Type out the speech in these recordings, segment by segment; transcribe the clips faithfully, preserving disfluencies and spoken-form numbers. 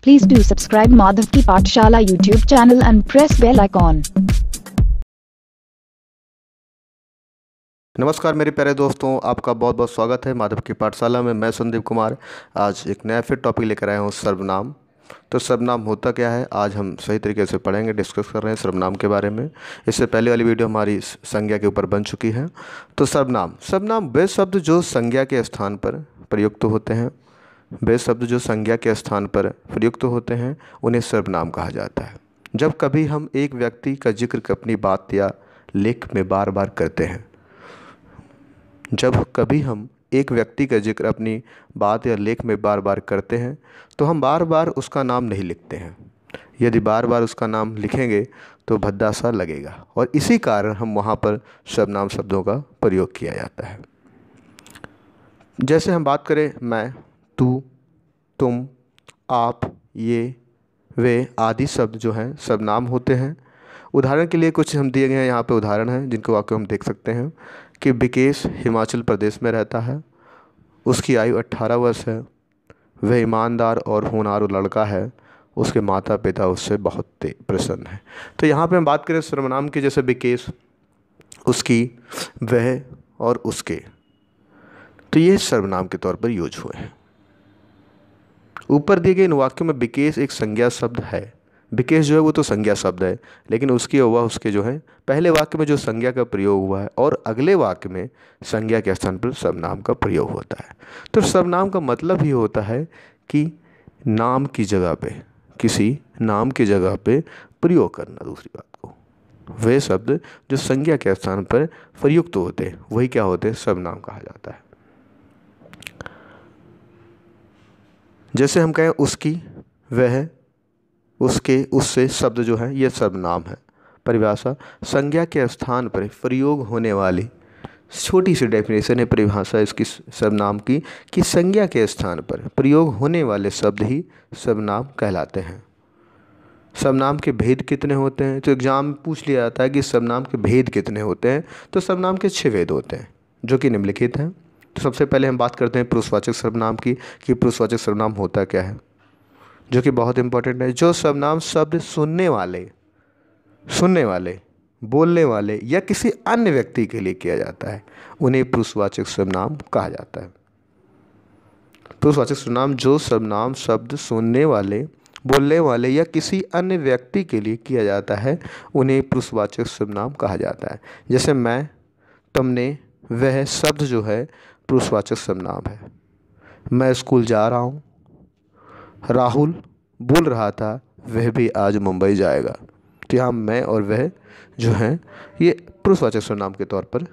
Please do subscribe Madhav Ki Pathshala YouTube channel and press bell icon. नमस्कार मेरे प्यारे दोस्तों, आपका बहुत बहुत स्वागत है माधव की पाठशाला में। मैं संदीप कुमार आज एक नया फिर टॉपिक लेकर आया हूँ, सर्वनाम। तो सर्वनाम होता क्या है, आज हम सही तरीके से पढ़ेंगे, डिस्कस कर रहे हैं सर्वनाम के बारे में। इससे पहले वाली वीडियो हमारी संज्ञा के ऊपर बन चुकी है। तो सर्वनाम सर्वनाम वे शब्द जो संज्ञा के स्थान पर प्रयुक्त होते हैं वे शब्द जो संज्ञा के स्थान पर प्रयुक्त होते हैं उन्हें सर्वनाम कहा जाता है। जब कभी हम एक व्यक्ति का जिक्र अपनी बात या लेख में बार बार करते हैं जब कभी हम एक व्यक्ति का जिक्र अपनी बात या लेख में बार बार करते हैं तो हम बार बार उसका नाम नहीं लिखते हैं। यदि बार बार उसका नाम लिखेंगे तो भद्दा सा लगेगा और इसी कारण हम वहाँ पर सर्वनाम शब्दों का प्रयोग किया जाता है। जैसे हम बात करें मैं, तू, तुम, आप, ये, वे आदि शब्द जो हैं सर्वनाम होते हैं। उदाहरण के लिए कुछ हम दिए गए हैं, यहाँ पे उदाहरण हैं जिनको वाक्य हम देख सकते हैं कि विकेश हिमाचल प्रदेश में रहता है, उसकी आयु अट्ठारह वर्ष है, वह ईमानदार और होनहार लड़का है, उसके माता पिता उससे बहुत प्रसन्न हैं। तो यहाँ पे हम बात करें सर्वनाम की, जैसे विकेश, उसकी, वह और उसके, तो ये सर्वनाम के तौर पर यूज हुए हैं। ऊपर दिए गए इन वाक्यों में विकेश एक संज्ञा शब्द है। विकेश जो है वो तो संज्ञा शब्द है, लेकिन उसकी और वह उसके जो है पहले वाक्य में जो संज्ञा का प्रयोग हुआ है और अगले वाक्य में संज्ञा के स्थान पर सर्वनाम का प्रयोग होता है। तो सर्वनाम का मतलब ही होता है कि नाम की जगह पे, किसी नाम की जगह पे प्रयोग करना दूसरी बात को। वे शब्द जो संज्ञा के स्थान पर प्रयुक्त होते हैं वही क्या होते हैं, सर्वनाम कहा जाता है। जैसे हम कहें उसकी, वह, उसके, उससे शब्द जो है ये सर्वनाम है। परिभाषा संज्ञा के स्थान पर प्रयोग होने वाली, छोटी सी डेफिनेशन है परिभाषा इसकी सर्वनाम की, कि संज्ञा के स्थान पर प्रयोग होने वाले शब्द ही सर्वनाम कहलाते हैं। सर्वनाम के भेद कितने होते हैं, तो एग्जाम में पूछ लिया जाता है कि सर्वनाम के भेद कितने होते हैं। तो सर्वनाम के छः भेद होते हैं जो कि निम्नलिखित हैं। तो सबसे पहले हम बात करते हैं पुरुषवाचक सर्वनाम की कि पुरुषवाचक सर्वनाम होता क्या है, जो कि बहुत इंपॉर्टेंट है। जो सर्वनाम शब्द सुनने वाले सुनने वाले बोलने वाले या किसी अन्य व्यक्ति के लिए किया जाता है उन्हें पुरुषवाचक सर्वनाम कहा जाता है। पुरुषवाचक सर्वनाम जो सर्वनाम शब्द सुनने वाले, बोलने वाले या किसी अन्य व्यक्ति के लिए किया जाता है उन्हें पुरुषवाचक सर्वनाम कहा जाता है। जैसे मैं, तुमने, वह शब्द जो है पुरुषवाचक सर्वनाम है। मैं स्कूल जा रहा हूँ, राहुल बोल रहा था वह भी आज मुंबई जाएगा। तो यहाँ मैं और वह जो हैं ये पुरुषवाचक सर्वनाम के तौर पर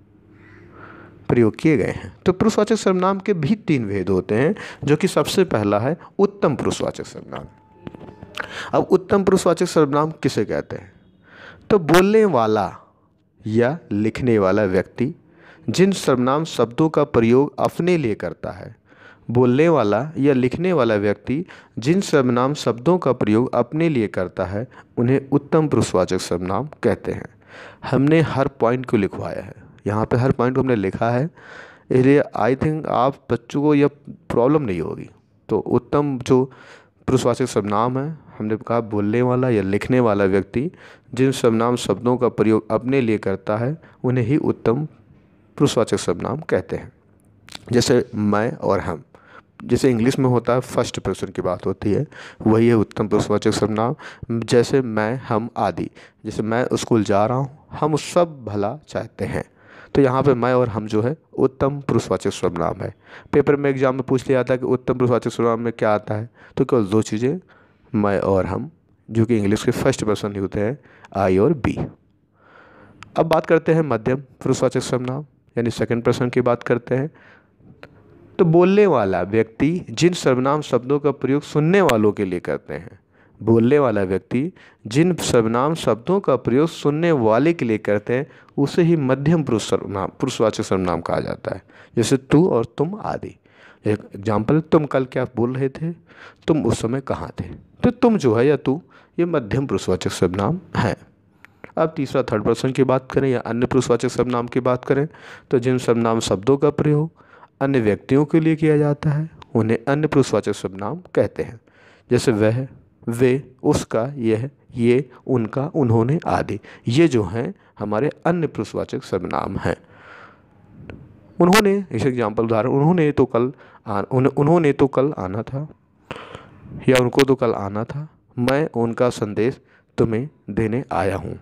प्रयोग किए गए हैं। तो पुरुषवाचक सर्वनाम के भी तीन भेद होते हैं, जो कि सबसे पहला है उत्तम पुरुषवाचक सर्वनाम। अब उत्तम पुरुषवाचक सर्वनाम किसे कहते हैं, तो बोलने वाला या लिखने वाला व्यक्ति जिन सर्वनाम शब्दों का प्रयोग अपने लिए करता है। बोलने वाला या लिखने वाला व्यक्ति जिन सर्वनाम शब्दों का प्रयोग अपने लिए करता है उन्हें उत्तम पुरुषवाचक सर्वनाम कहते हैं। हमने हर पॉइंट को लिखवाया है, यहाँ पे हर पॉइंट को हमने लिखा है, इसलिए आई थिंक आप बच्चों को यह प्रॉब्लम नहीं होगी। तो उत्तम जो पुरुषवाचक सर्वनाम है, हमने कहा बोलने वाला या लिखने वाला व्यक्ति जिन सर्वनाम शब्दों का प्रयोग अपने लिए करता है उन्हें ही उत्तम पुरुषवाचक सर्वनाम कहते हैं। जैसे मैं और हम, जैसे इंग्लिश में होता है फर्स्ट पर्सन की बात होती है, वही है उत्तम पुरुषवाचक सर्वनाम। जैसे मैं, हम आदि, जैसे मैं स्कूल जा रहा हूँ, हम सब भला चाहते हैं। तो यहाँ पे मैं और हम जो है उत्तम पुरुषवाचक सर्वनाम है। पेपर में एग्जाम में पूछ लिया जाता है कि उत्तम पुरुषवाचक सर्वनाम में क्या आता है, तो केवल दो चीज़ें, मैं और हम, जो कि इंग्लिश के फर्स्ट पर्सन ही होते हैं, आई और बी। अब बात करते हैं मध्यम पुरुषवाचक सर्वनाम यानी सेकंड पर्सन की बात करते हैं। तो बोलने वाला व्यक्ति जिन सर्वनाम शब्दों का प्रयोग सुनने वालों के लिए करते हैं, बोलने वाला व्यक्ति जिन सर्वनाम शब्दों का प्रयोग सुनने वाले के लिए करते हैं उसे ही मध्यम पुरुष सर्वनाम पुरुषवाचक सर्वनाम कहा जाता है। जैसे तू और तुम आदि। एक एग्जाम्पल, तुम कल क्या बोल रहे थे, तुम उस समय कहाँ थे। तो तुम जो है या तू, ये मध्यम पुरुषवाचक सर्वनाम है। अब तीसरा थर्ड पर्सन की बात करें या अन्य पुरुषवाचक सर्वनाम की बात करें, तो जिन सर्वनाम शब्दों का प्रयोग अन्य व्यक्तियों के लिए किया जाता है उन्हें अन्य पुरुषवाचक सर्वनाम कहते हैं। जैसे वह, वे, उसका, यह, ये, उनका, उन्होंने आदि, ये जो हैं हमारे अन्य पुरुषवाचक सर्वनाम हैं। उन्होंने, इस एग्जाम्पल उदाहरण, उन्होंने तो कल आ, उन, उन्होंने तो कल आना था, या उनको तो कल आना था, मैं उनका संदेश तुम्हें देने आया हूँ।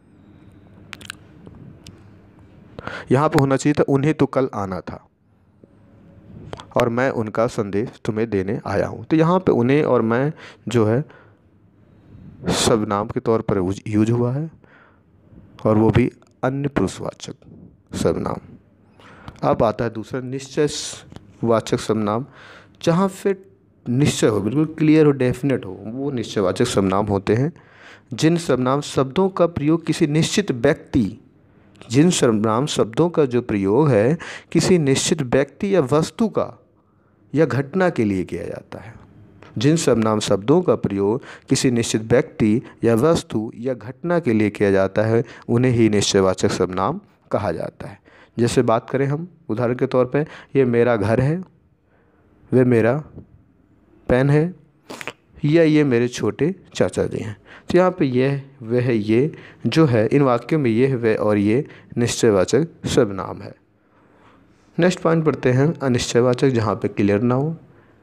यहाँ पे होना चाहिए था उन्हें तो कल आना था और मैं उनका संदेश तुम्हें देने आया हूँ। तो यहाँ पे उन्हें और मैं जो है सर्वनाम के तौर पर यूज हुआ है और वो भी अन्य पुरुषवाचक सर्वनाम। अब आता है दूसरा निश्चय वाचक सर्वनाम, जहाँ पे निश्चय हो, बिल्कुल क्लियर हो, डेफिनेट हो, वो निश्चयवाचक सर्वनाम होते हैं। जिन सर्वनाम शब्दों का प्रयोग किसी निश्चित व्यक्ति जिन सर्वनाम शब्दों का जो प्रयोग है किसी निश्चित व्यक्ति या वस्तु का या घटना के लिए किया जाता है। जिन सर्वनाम शब्दों का प्रयोग किसी निश्चित व्यक्ति या वस्तु या घटना के लिए किया जाता है उन्हें ही निश्चयवाचक सर्वनाम कहा जाता है। जैसे बात करें हम उदाहरण के तौर पे, ये मेरा घर है, वे मेरा पेन है, या ये मेरे छोटे चाचा जी हैं। तो यहाँ पे यह, वह, ये जो है इन वाक्यों में यह, वह और ये निश्चयवाचक सर्वनाम है। नेक्स्ट पॉइंट पढ़ते हैं अनिश्चयवाचक, जहाँ पे क्लियर ना हो।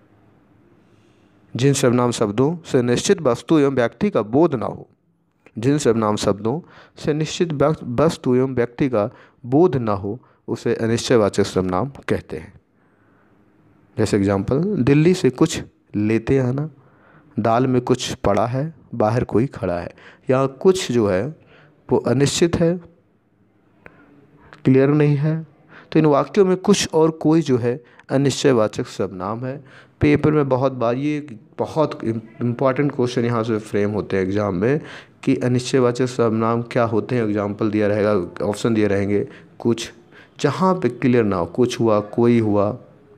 जिन सर्वनाम शब्दों से निश्चित वस्तु एवं व्यक्ति का बोध ना हो जिन सर्वनाम शब्दों से निश्चित वस्तु एवं व्यक्ति का बोध ना हो उसे अनिश्चयवाचक सर्वनाम कहते हैं। जैसे एग्जाम्पल, दिल्ली से कुछ लेते आना, दाल में कुछ पड़ा है, बाहर कोई खड़ा है। यहाँ कुछ जो है वो अनिश्चित है, क्लियर नहीं है। तो इन वाक्यों में कुछ और कोई जो है अनिश्चयवाचक सर्वनाम है। पेपर में बहुत बार ये बहुत इम्पॉर्टेंट क्वेश्चन यहाँ से फ्रेम होते हैं एग्जाम में कि अनिश्चयवाचक सर्वनाम क्या होते हैं। एग्जाम्पल दिया रहेगा, ऑप्शन दिए रहेंगे कुछ, जहाँ पे क्लियर ना हो, कुछ हुआ, कोई हुआ,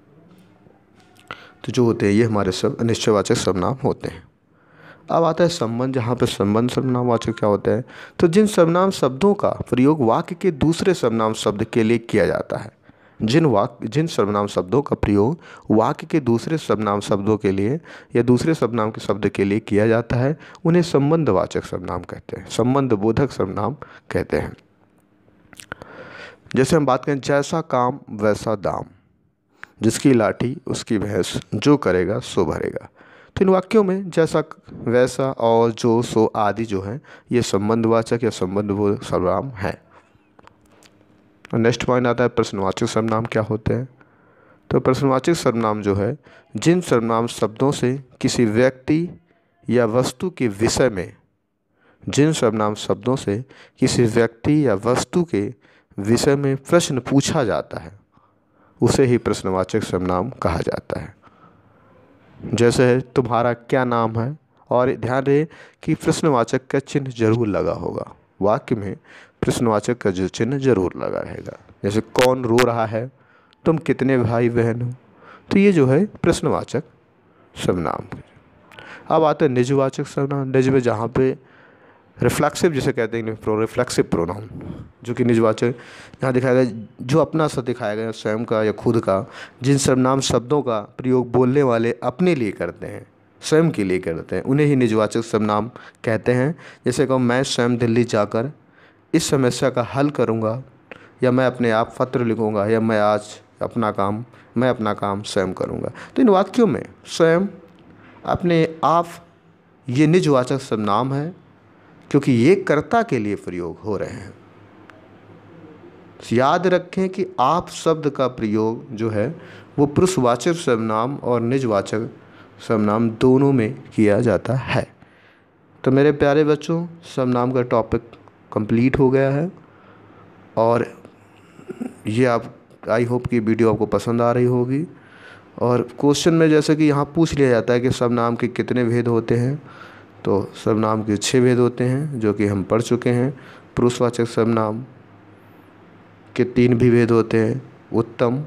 तो जो होते हैं ये हमारे सब अनिश्चयवाचक सर्वनाम होते हैं। अब आता है संबंध, जहाँ पे संबंध सर्वनाम वाचक क्या होता है, तो जिन सर्वनाम शब्दों का प्रयोग वाक्य के दूसरे सर्वनाम शब्द के लिए किया जाता है जिन वाक्य जिन सर्वनाम शब्दों का प्रयोग वाक्य के दूसरे सर्वनाम शब्दों के लिए या दूसरे सर्वनाम के शब्द के लिए किया जाता है उन्हें संबंधवाचक सर्वनाम कहते हैं, संबंध बोधक सर्वनाम कहते हैं। जैसे हम बात करें, जैसा काम वैसा दाम, जिसकी लाठी उसकी भैंस, जो करेगा सो भरेगा। तो इन वाक्यों में जैसा, वैसा और जो, सो आदि जो है ये संबंधवाचक या संबंधबोधक सर्वनाम है। नेक्स्ट पॉइंट आता है प्रश्नवाचक सर्वनाम क्या होते हैं। तो प्रश्नवाचक सर्वनाम जो है जिन सर्वनाम शब्दों से किसी व्यक्ति या वस्तु के विषय में जिन सर्वनाम शब्दों से किसी व्यक्ति या वस्तु के विषय में प्रश्न पूछा जाता है उसे ही प्रश्नवाचक सर्वनाम कहा जाता है। जैसे है तुम्हारा क्या नाम है, और ध्यान रहे कि प्रश्नवाचक का चिन्ह जरूर लगा होगा, वाक्य में प्रश्नवाचक का जो चिन्ह जरूर लगा रहेगा। जैसे कौन रो रहा है, तुम कितने भाई बहन हो, तो ये जो है प्रश्नवाचक सर्वनाम। अब आता है निजवाचक सर्वनाम, निज में जहाँ पे रिफ्लेक्सिव जिसे कहते हैं प्रो रिफ्लेक्सिव प्रोनाउन, जो कि निजवाचक यहाँ दिखाया गया, जो अपना सा दिखाया गया स्वयं का या खुद का। जिन सर्वनाम शब्दों का प्रयोग बोलने वाले अपने लिए करते हैं, स्वयं के लिए करते हैं, उन्हें ही निजवाचक सर्वनाम कहते हैं। जैसे कहूँ मैं स्वयं दिल्ली जाकर इस समस्या का हल करूँगा, या मैं अपने आप पत्र लिखूँगा, या मैं आज अपना काम मैं अपना काम स्वयं करूँगा। तो इन वाक्यों में स्वयं, अपने आप, ये निजवाचक सर्वनाम है क्योंकि ये कर्ता के लिए प्रयोग हो रहे हैं। याद रखें कि आप शब्द का प्रयोग जो है वो पुरुषवाचक सर्वनाम और निजवाचक सर्वनाम दोनों में किया जाता है। तो मेरे प्यारे बच्चों, सर्वनाम का टॉपिक कंप्लीट हो गया है और ये आप, आई होप कि वीडियो आपको पसंद आ रही होगी। और क्वेश्चन में जैसे कि यहाँ पूछ लिया जाता है कि सर्वनाम के कितने भेद होते हैं, तो सर्वनाम के छः भेद होते हैं जो कि हम पढ़ चुके हैं। पुरुषवाचक सर्वनाम के तीन भी भेद होते हैं, उत्तम,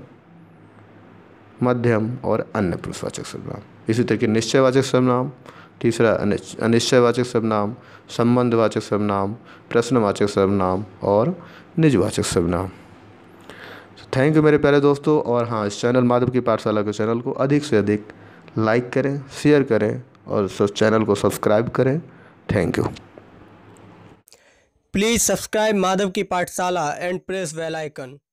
मध्यम और अन्य पुरुषवाचक सर्वनाम। इसी तरीके निश्चयवाचक सर्वनाम, तीसरा अनिश्चयवाचक सर्वनाम, संबंधवाचक सर्वनाम, प्रश्नवाचक सर्वनाम और निजवाचक सर्वनाम। थैंक यू मेरे प्यारे दोस्तों। और हाँ, इस चैनल माधव की पाठशाला के चैनल को अधिक से अधिक लाइक करें, शेयर करें और चैनल को सब्सक्राइब करें। Thank you. Please subscribe Madhav की Pathshala and press bell icon.